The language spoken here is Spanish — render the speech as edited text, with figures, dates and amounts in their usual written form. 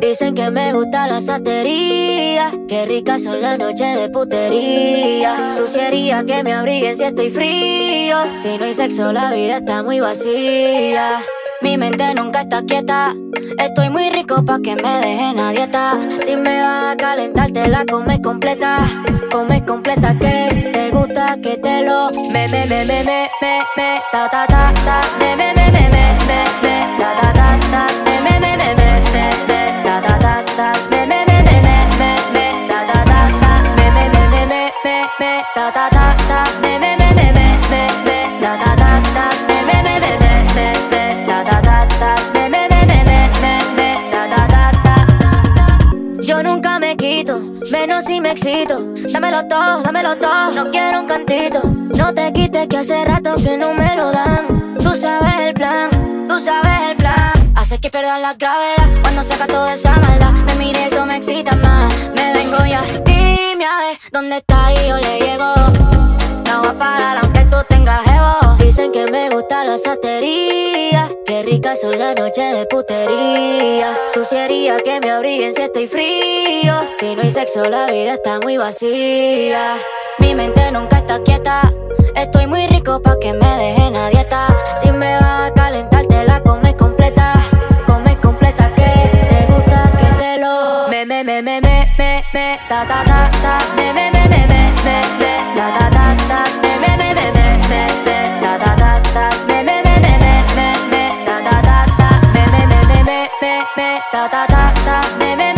Dicen que me gusta la satería, qué ricas son las noches de putería. Suciería que me abriguen si estoy frío, si no hay sexo la vida está muy vacía. Mi mente nunca está quieta, estoy muy rico pa' que me dejen a dieta. Si me vas a calentar te la comes completa que te gusta que te lo me ta ta ta ta me ta ta ta ta me ta ta ta ta me ta ta ta ta me ta ta ta ta me ta ta ta ta yo nunca me quito, menos si me excito. Dámelo todo, no quiero un cantito. No te quites que hace rato que no me lo dan. Tú sabes el plan, tú sabes el plan. Hace que pierdas la gravedad cuando saca toda esa maldad. Me mire, eso me excita más. Me vengo ya, dime a ver dónde está y yo le llego. No voy a parar aunque tú tengas jevo. Dicen que me gusta la satería, qué ricas son las noches de putería. Suciería que me abriguen si estoy frío, si no hay sexo la vida está muy vacía. Mi mente nunca está quieta, estoy muy rico pa' que me dejen a dieta. Si me vas a calentar te la comes completa que te gusta que te lo me ta ta ta ta me ta ta ta ta me ta ta ta ta me ta ta ta ta me ta ta ta ta